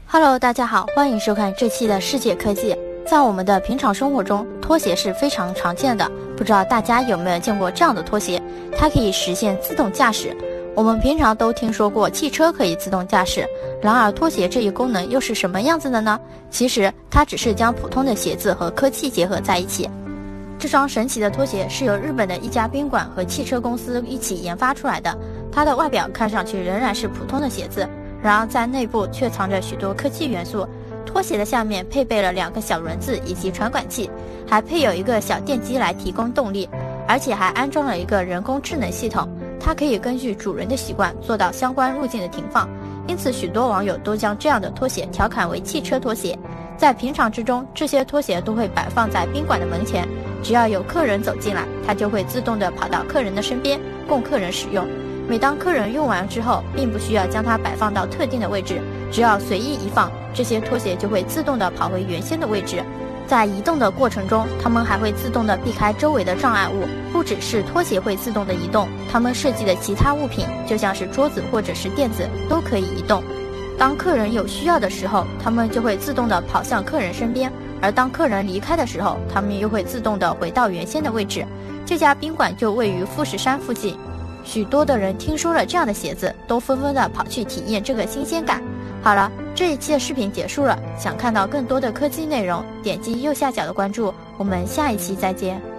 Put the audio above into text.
Hello， 大家好，欢迎收看这期的世界科技。在我们的平常生活中，拖鞋是非常常见的，不知道大家有没有见过这样的拖鞋？它可以实现自动驾驶。我们平常都听说过汽车可以自动驾驶，然而拖鞋这一功能又是什么样子的呢？其实它只是将普通的鞋子和科技结合在一起。这双神奇的拖鞋是由日本的一家宾馆和汽车公司一起研发出来的，它的外表看上去仍然是普通的鞋子，然而在内部却藏着许多科技元素。拖鞋的下面配备了2个小轮子以及传感器，还配有一个小电机来提供动力，而且还安装了一个人工智能系统，它可以根据主人的习惯做到相关路径的停放，因此许多网友都将这样的拖鞋调侃为汽车拖鞋。在平常之中，这些拖鞋都会摆放在宾馆的门前，只要有客人走进来，它就会自动地跑到客人的身边，供客人使用。每当客人用完之后，并不需要将它摆放到特定的位置，只要随意一放，这些拖鞋就会自动地跑回原先的位置。在移动的过程中，它们还会自动地避开周围的障碍物。不只是拖鞋会自动地移动，它们设计的其他物品，就像是桌子或者是垫子，都可以移动。当客人有需要的时候，它们就会自动地跑向客人身边，而当客人离开的时候，它们又会自动地回到原先的位置。这家宾馆就位于富士山附近，许多的人听说了这样的鞋子，都纷纷地跑去体验这个新鲜感。好了，这一期的视频结束了，想看到更多的科技内容，点击右下角的关注，我们下一期再见。